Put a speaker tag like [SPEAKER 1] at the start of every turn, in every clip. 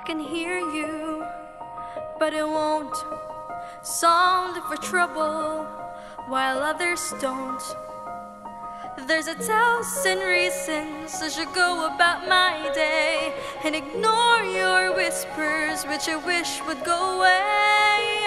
[SPEAKER 1] can hear you, but it won't sound for trouble while others don't. There's 1,000 reasons I should go about my day and ignore your whispers, which I wish would go away.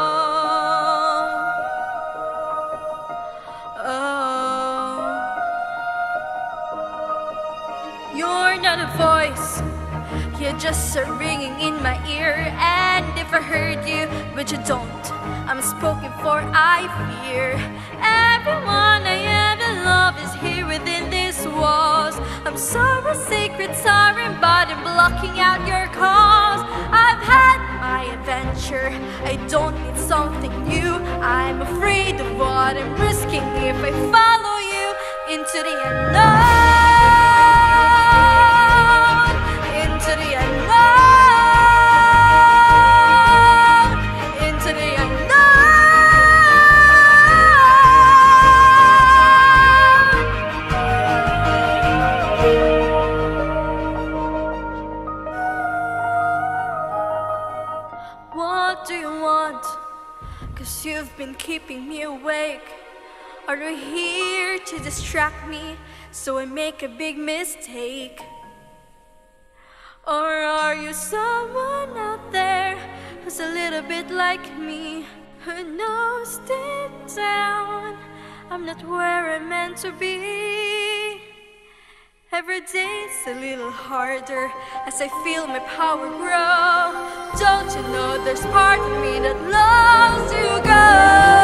[SPEAKER 1] You're not a voice, you're just a ringing in my ear. And if I heard you, but you don't, I'm spoken for, I fear. Everyone I ever love is here within these walls. I'm sorry, sacred siren, but I'm blocking out your calls. I've had my adventure, I don't need something new. I'm afraid of what I'm risking if I follow you into the unknown. Into the unknown. Into the What do you want? 'Cause you've been keeping me awake. Are you here to distract me so I make a big mistake? Or are you someone out there who's a little bit like me, who knows deep down I'm not where I'm meant to be? Every day's a little harder as I feel my power grow. Don't you know there's part of me that loves to go?